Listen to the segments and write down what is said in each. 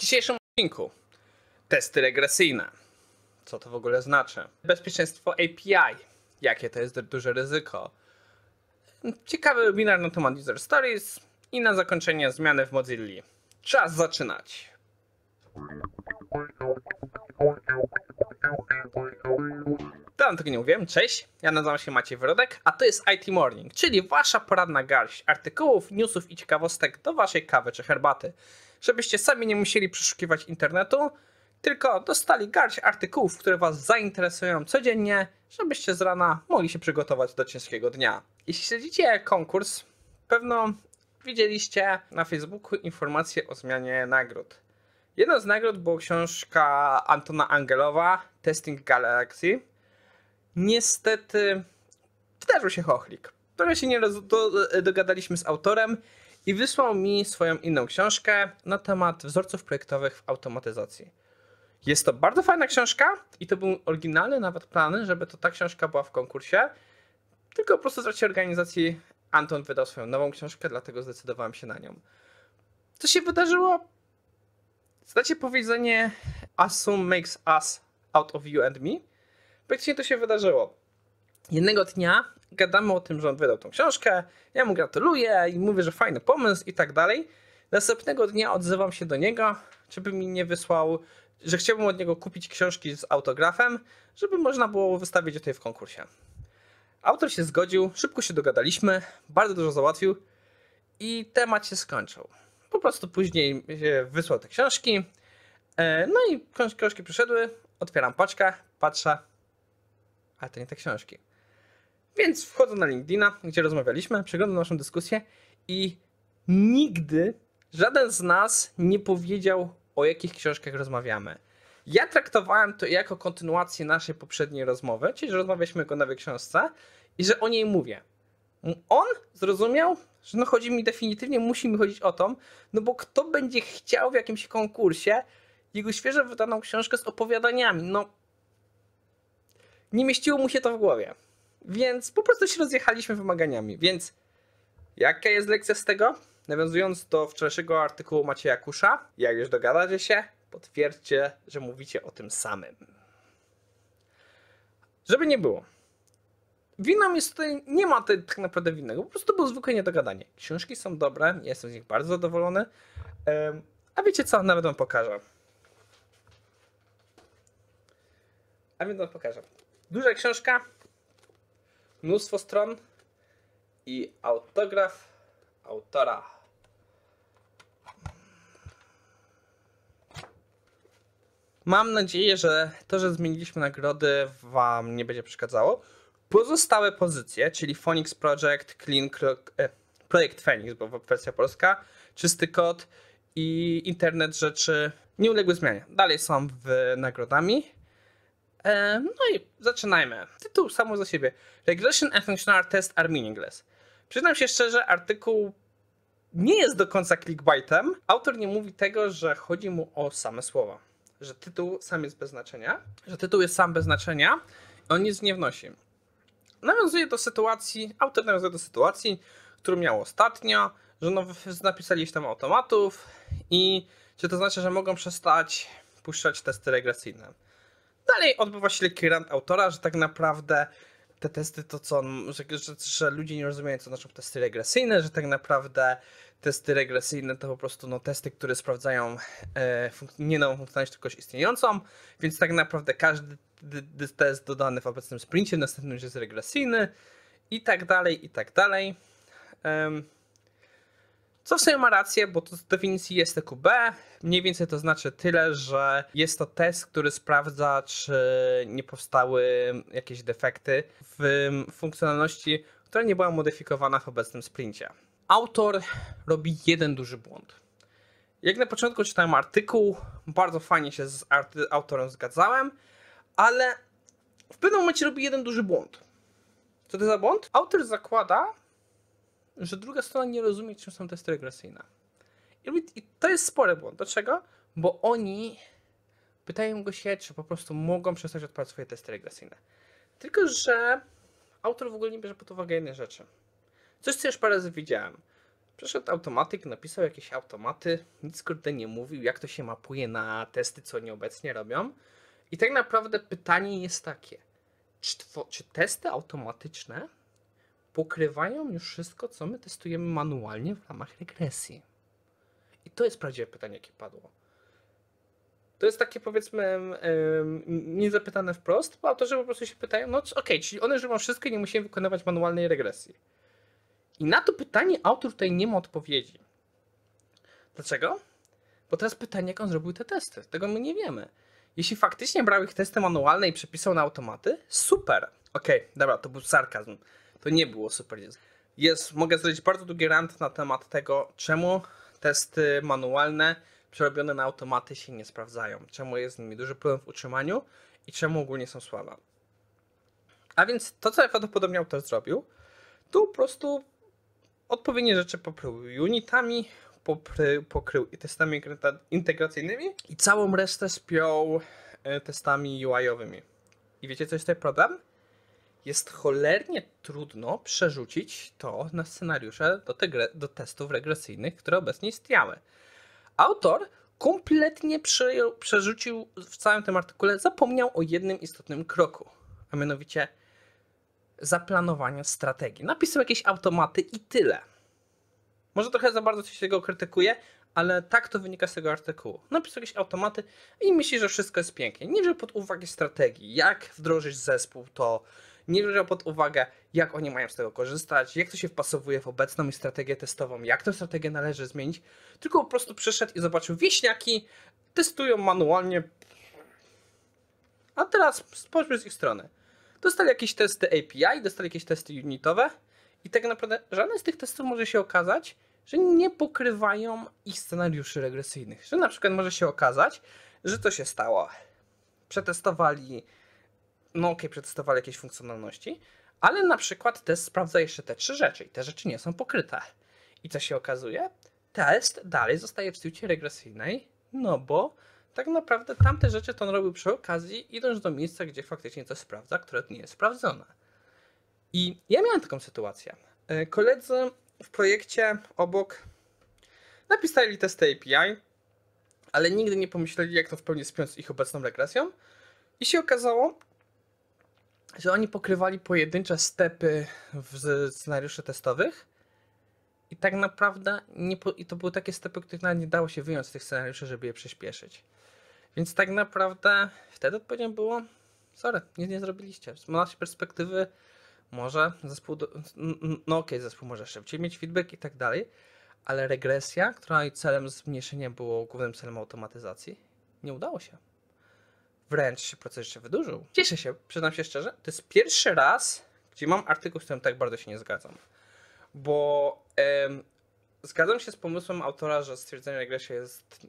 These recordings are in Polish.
dzisiejszym odcinku testy regresyjne. Co to w ogóle znaczy? Bezpieczeństwo API. Jakie to jest duże ryzyko? Ciekawy webinar na temat User Stories i na zakończenie zmiany w Mozilla. Czas zaczynać. Tam tego nie mówiłem. Cześć, ja nazywam się Maciej Wyrodek, a to jest IT Morning, czyli wasza poradna garść artykułów, newsów i ciekawostek do waszej kawy czy herbaty. Żebyście sami nie musieli przeszukiwać internetu, tylko dostali garść artykułów, które was zainteresują codziennie, żebyście z rana mogli się przygotować do ciężkiego dnia. Jeśli śledzicie konkurs, pewno widzieliście na Facebooku informacje o zmianie nagród. Jedną z nagród była książka Antona Angelowa, Testing Galaxy. Niestety wydarzył się chochlik. Trochę się nie dogadaliśmy z autorem i wysłał mi swoją inną książkę na temat wzorców projektowych w automatyzacji. Jest to bardzo fajna książka i to był oryginalny nawet plan, żeby to ta książka była w konkursie. Tylko po prostu w trakcie organizacji Anton wydał swoją nową książkę, dlatego zdecydowałem się na nią. Co się wydarzyło? Znacie powiedzenie "Assume makes us out of you and me"? Praktycznie to się wydarzyło. Jednego dnia gadamy o tym, że on wydał tą książkę, ja mu gratuluję i mówię, że fajny pomysł i tak dalej. Następnego dnia odzywam się do niego, żeby mi nie wysłał, że chciałbym od niego kupić książki z autografem, żeby można było wystawić je tutaj w konkursie. Autor się zgodził, szybko się dogadaliśmy, bardzo dużo załatwił i temat się skończył. Po prostu później wysłał te książki, no i książki przyszedły, otwieram paczkę, patrzę, ale to nie te książki. Więc wchodzę na LinkedIna, gdzie rozmawialiśmy, przeglądam naszą dyskusję i nigdy żaden z nas nie powiedział, o jakich książkach rozmawiamy. Ja traktowałem to jako kontynuację naszej poprzedniej rozmowy, czyli że rozmawialiśmy o nowej książce i że o niej mówię. On zrozumiał, że no chodzi mi definitywnie, musi mi chodzić o to, no bo kto będzie chciał w jakimś konkursie jego świeżo wydaną książkę z opowiadaniami, no nie mieściło mu się to w głowie. Więc po prostu się rozjechaliśmy wymaganiami. Więc jaka jest lekcja z tego? Nawiązując do wczorajszego artykułu Macieja Kusza, jak już dogadacie się, potwierdźcie, że mówicie o tym samym. Żeby nie było. Winą jest tutaj, nie ma tutaj tak naprawdę winnego, po prostu to było zwykłe niedogadanie. Książki są dobre, jestem z nich bardzo zadowolony. A wiecie co? Nawet wam pokażę. Duża książka, mnóstwo stron i autograf autora. Mam nadzieję, że to, że zmieniliśmy nagrody, wam nie będzie przeszkadzało. Pozostałe pozycje, czyli Phoenix Project, Projekt Phoenix, bo wersja polska, Czysty Kod i Internet Rzeczy nie uległy zmianie. Dalej są nagrodami. No i zaczynajmy. Tytuł samo za siebie. Regression and Functional Test are meaningless. Przyznam się szczerze, artykuł nie jest do końca clickbaitem. Autor nie mówi tego, że chodzi mu o same słowa. Że tytuł sam jest bez znaczenia. On nic nie wnosi. Autor nawiązuje do sytuacji, którą miał ostatnio, że napisali tam automatów i czy to znaczy, że mogą przestać puszczać testy regresyjne. Dalej odbywa się lekki rant autora, że tak naprawdę te testy to co, że ludzie nie rozumieją, co znaczą testy regresyjne, że tak naprawdę testy regresyjne to po prostu testy, które sprawdzają nie nową funkcjonalność, tylko już istniejącą, więc tak naprawdę każdy test dodany w obecnym sprincie, następny już jest regresyjny i tak dalej, i tak dalej. Co w sumie ma rację, bo to z definicji jest TQB. Mniej więcej to znaczy tyle, że jest to test, który sprawdza, czy nie powstały jakieś defekty w funkcjonalności, która nie była modyfikowana w obecnym sprincie. Autor robi jeden duży błąd. Jak na początku czytałem artykuł, bardzo fajnie się z autorem zgadzałem, ale w pewnym momencie robi jeden duży błąd. Co to za błąd? Autor zakłada, że druga strona nie rozumie, czym są testy regresyjne. I to jest spory błąd. Dlaczego? Bo oni pytają go się, czy po prostu mogą przestać odpalać swoje testy regresyjne. Tylko że autor w ogóle nie bierze pod uwagę jednej rzeczy. Coś, co już parę razy widziałem. Przyszedł automatyk, napisał jakieś automaty, nic kurde nie mówił, jak to się mapuje na testy, co oni obecnie robią. I tak naprawdę pytanie jest takie, czy testy automatyczne pokrywają już wszystko, co my testujemy manualnie w ramach regresji? I to jest prawdziwe pytanie, jakie padło. To jest takie, powiedzmy, niezapytane wprost, bo autorzy po prostu się pytają, no okej, czyli one żyją wszystko i nie musimy wykonywać manualnej regresji. I na to pytanie autor tutaj nie ma odpowiedzi. Dlaczego? Bo teraz pytanie, jak on zrobił te testy. Tego my nie wiemy. Jeśli faktycznie brał ich testy manualne i przepisał na automaty, super. Okej, dobra, to był sarkazm. To nie było super. Mogę zrobić bardzo długi rant na temat tego, czemu testy manualne przerobione na automaty się nie sprawdzają. Czemu jest z nimi duży problem w utrzymaniu i czemu ogólnie są słabe. A więc to, co prawdopodobnie autor zrobił, to po prostu odpowiednie rzeczy pokrył unitami, pokrył testami integracyjnymi i całą resztę spiął testami UI-owymi. I wiecie, co jest tutaj problem? Jest cholernie trudno przerzucić to na scenariusze do testów regresyjnych, które obecnie istniały. Autor kompletnie przerzucił w całym tym artykule, zapomniał o jednym istotnym kroku, a mianowicie zaplanowania strategii. Napisał jakieś automaty i tyle. Może trochę za bardzo coś tego krytykuje, ale tak to wynika z tego artykułu. Napisał jakieś automaty i myśli, że wszystko jest pięknie. Nie wziął pod uwagę strategii, jak wdrożyć zespół, to nie wziął pod uwagę, jak oni mają z tego korzystać, jak to się wpasowuje w obecną strategię testową, jak tę strategię należy zmienić, tylko po prostu przyszedł i zobaczył, wieśniaki testują manualnie. A teraz spójrzmy z ich strony. Dostali jakieś testy API, dostali jakieś testy unitowe i tak naprawdę żadne z tych testów może się okazać, że nie pokrywają ich scenariuszy regresyjnych. Że na przykład może się okazać, że to się stało. Przetestowali jakieś funkcjonalności, ale na przykład test sprawdza jeszcze te 3 rzeczy i te rzeczy nie są pokryte. I co się okazuje? Test dalej zostaje w suicie regresyjnej, no bo tak naprawdę tamte rzeczy to on robił przy okazji, idąc do miejsca, gdzie faktycznie coś sprawdza, które nie jest sprawdzone. I ja miałem taką sytuację. Koledzy w projekcie obok napisali testy API, ale nigdy nie pomyśleli, jak to w pełni spiąć z ich obecną regresją. I się okazało, że oni pokrywali pojedyncze stepy w scenariuszy testowych i tak naprawdę to były takie stepy, których nawet nie dało się wyjąć z tych scenariuszy, żeby je przyspieszyć. Więc tak naprawdę wtedy odpowiedzią było, sorry, nic nie zrobiliście. Z naszej perspektywy może zespół, zespół może szybciej mieć feedback i tak dalej, ale regresja, która jej celem zmniejszenia było głównym celem automatyzacji, nie udało się. Wręcz się proces jeszcze wydłużył. Cieszę się, przyznam się szczerze, to jest pierwszy raz, gdzie mam artykuł, z którym tak bardzo się nie zgadzam. Bo zgadzam się z pomysłem autora, że stwierdzenie regresji jest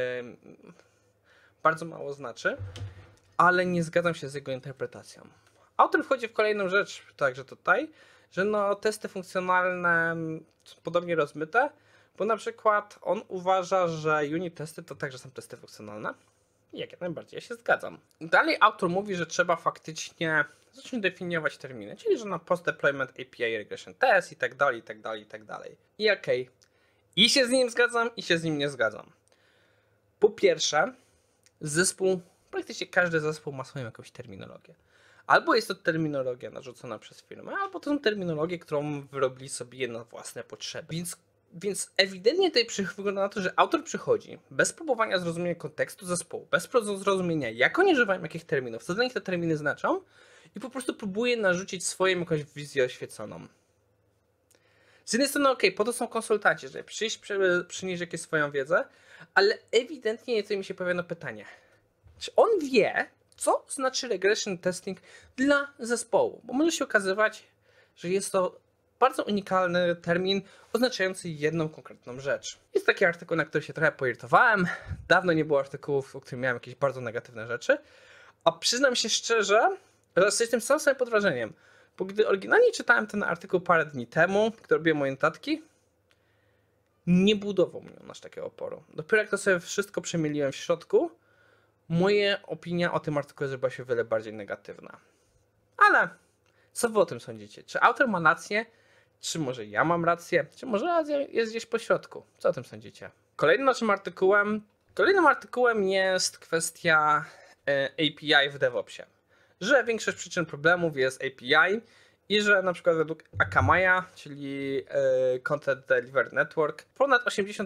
bardzo mało znaczy, ale nie zgadzam się z jego interpretacją. Autor wchodzi w kolejną rzecz, także tutaj, że testy funkcjonalne są podobnie rozmyte, bo na przykład on uważa, że unit testy to także są testy funkcjonalne. I jak najbardziej, ja się zgadzam. Dalej autor mówi, że trzeba faktycznie zacząć definiować terminy, czyli że na post-deployment API regression test i tak dalej, i tak dalej, i tak dalej. I okej. I się z nim zgadzam, i się z nim nie zgadzam. Po pierwsze, praktycznie każdy zespół ma swoją jakąś terminologię. Albo jest to terminologia narzucona przez firmę, albo to są terminologie, którą wyrobili sobie na własne potrzeby. Więc ewidentnie tutaj wygląda na to, że autor przychodzi bez próbowania zrozumienia kontekstu zespołu, bez zrozumienia, jak oni używają jakich terminów, co dla nich te terminy znaczą i po prostu próbuje narzucić swoją jakąś wizję oświeconą. Z jednej strony po to są konsultanci, żeby przynieść jakąś swoją wiedzę, ale ewidentnie tutaj mi się pojawia pytanie. Czy on wie, co znaczy regression testing dla zespołu? Bo może się okazywać, że jest to bardzo unikalny termin oznaczający jedną konkretną rzecz. Jest taki artykuł, na który się trochę poirytowałem. Dawno nie było artykułów, o których miałem jakieś bardzo negatywne rzeczy. A przyznam się szczerze, że jestem sam sobie pod wrażeniem. Bo gdy oryginalnie czytałem ten artykuł parę dni temu, gdy robiłem moje notatki, nie budował mnie on aż takiego oporu. Dopiero jak to sobie wszystko przemieliłem w środku, moja opinia o tym artykule zrobiła się wiele bardziej negatywna. Ale co wy o tym sądzicie? Czy autor ma rację? Czy może ja mam rację? Czy może racja jest gdzieś po środku? Co o tym sądzicie? Kolejnym artykułem jest kwestia API w DevOpsie. Że większość przyczyn problemów jest API i że na przykład według Akamai'a, czyli Content Delivery Network, ponad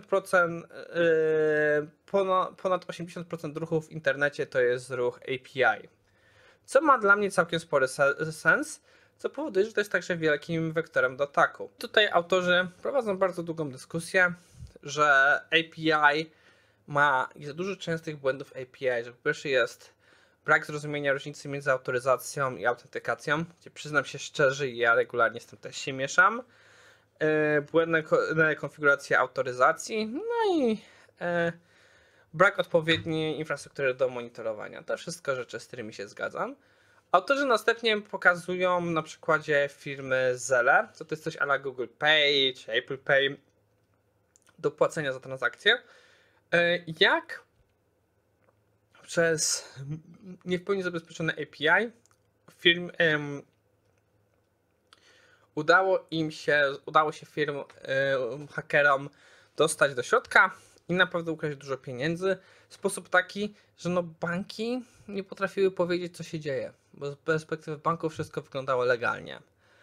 80% ruchów w internecie to jest ruch API. Co ma dla mnie całkiem spory sens, co powoduje, że to jest także wielkim wektorem do ataku. Tutaj autorzy prowadzą bardzo długą dyskusję, że API jest dużo częstych błędów API, że po pierwsze jest brak zrozumienia różnicy między autoryzacją i autentykacją, gdzie przyznam się szczerze, ja regularnie z tym też się mieszam. Błędna konfiguracja autoryzacji, no i brak odpowiedniej infrastruktury do monitorowania. To wszystko rzeczy, z którymi się zgadzam. Autorzy następnie pokazują na przykładzie firmy Zelle, co to jest coś a la Google Pay czy Apple Pay, do płacenia za transakcje, jak przez nie w pełni zabezpieczone API udało się firm hakerom dostać do środka i naprawdę ukraść dużo pieniędzy w sposób taki, że banki nie potrafiły powiedzieć, co się dzieje, bo z perspektywy banku wszystko wyglądało legalnie.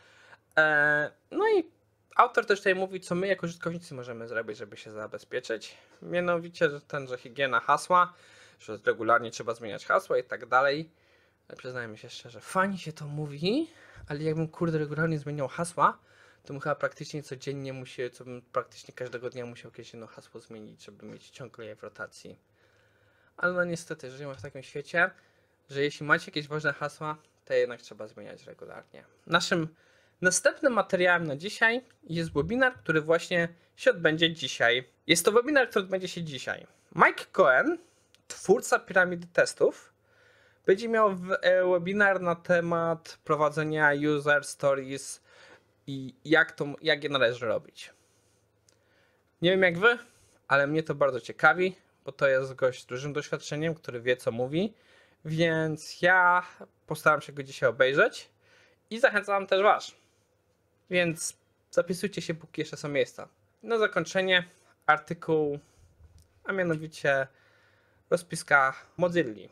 No i autor też tutaj mówi, co my jako użytkownicy możemy zrobić, żeby się zabezpieczyć. Mianowicie, że higiena hasła, że regularnie trzeba zmieniać hasła i tak dalej. Przyznajmy się szczerze, fajnie się to mówi, ale jakbym regularnie zmieniał hasła, to bym chyba praktycznie codziennie praktycznie każdego dnia musiał jakieś jedno hasło zmienić, żeby mieć ciągle je w rotacji. Ale niestety, żyjemy w takim świecie, że jeśli macie jakieś ważne hasła, to jednak trzeba zmieniać regularnie. Naszym następnym materiałem na dzisiaj jest webinar, który właśnie się odbędzie dzisiaj. Jest to webinar, który odbędzie się dzisiaj. Mike Cohen, twórca piramidy testów, będzie miał webinar na temat prowadzenia user stories i jak je należy robić. Nie wiem jak wy, ale mnie to bardzo ciekawi, bo to jest gość z dużym doświadczeniem, który wie co mówi, więc ja postaram się go dzisiaj obejrzeć i zachęcam też was. Więc zapisujcie się, póki jeszcze są miejsca. Na zakończenie artykuł, a mianowicie rozpiska Mozilli.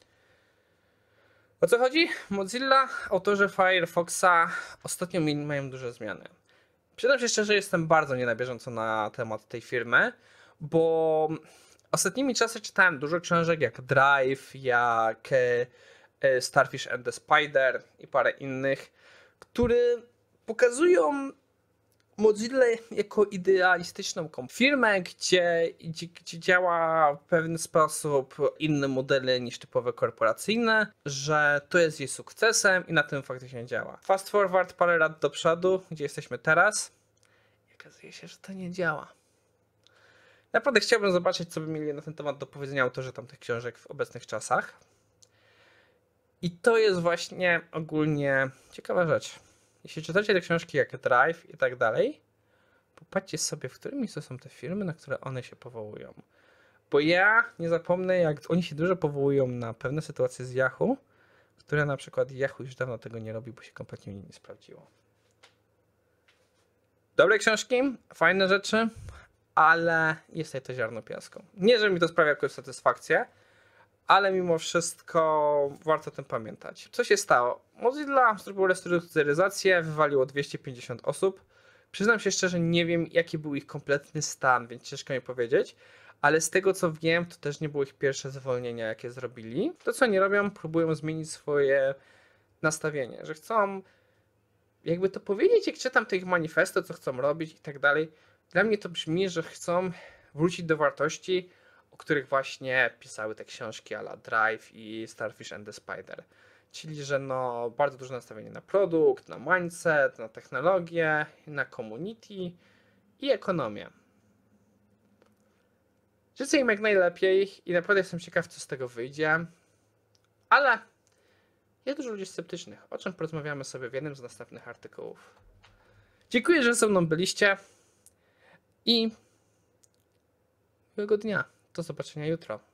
O co chodzi? Mozilla, autorzy Firefoxa ostatnio mają duże zmiany. Przyznam się szczerze, jestem bardzo nie na bieżąco na temat tej firmy, bo ostatnimi czasy czytałem dużo książek jak Drive, jak Starfish and the Spider i parę innych, które pokazują Mozilla jako idealistyczną firmę, gdzie działa w pewien sposób inne modele niż typowe korporacyjne, że to jest jej sukcesem i na tym faktycznie działa. Fast forward parę lat do przodu, gdzie jesteśmy teraz, i okazuje się, że to nie działa. Naprawdę chciałbym zobaczyć, co by mieli na ten temat do powiedzenia autorzy tamtych książek w obecnych czasach. I to jest właśnie ogólnie ciekawa rzecz. Jeśli czytacie te książki jak Drive i tak dalej, popatrzcie sobie, w którym miejscu są te firmy, na które one się powołują. Bo ja nie zapomnę, jak oni się dużo powołują na pewne sytuacje z Yahoo, które na przykład Yahoo już dawno tego nie robi, bo się kompletnie nie sprawdziło. Dobre książki, fajne rzeczy, ale jest tutaj to ziarno piasku. Nie, że mi to sprawia jakąś satysfakcję, ale mimo wszystko warto o tym pamiętać. Co się stało? Mozilla zrobił restrukturyzację, wywaliło 250 osób. Przyznam się szczerze, nie wiem jaki był ich kompletny stan, więc ciężko mi powiedzieć, ale z tego co wiem, to też nie było ich pierwsze zwolnienia, jakie zrobili. To co nie robią, próbują zmienić swoje nastawienie, że chcą, jakby to powiedzieć, jak czytam te ich manifesty, co chcą robić i tak dalej. Dla mnie to brzmi, że chcą wrócić do wartości, o których właśnie pisały te książki a la Drive i Starfish and the Spider. Czyli, że bardzo duże nastawienie na produkt, na mindset, na technologię, na community i ekonomię. Życzę im jak najlepiej i naprawdę jestem ciekaw, co z tego wyjdzie. Ale jest dużo ludzi sceptycznych, o czym porozmawiamy sobie w jednym z następnych artykułów. Dziękuję, że ze mną byliście i miłego dnia. Do zobaczenia jutro.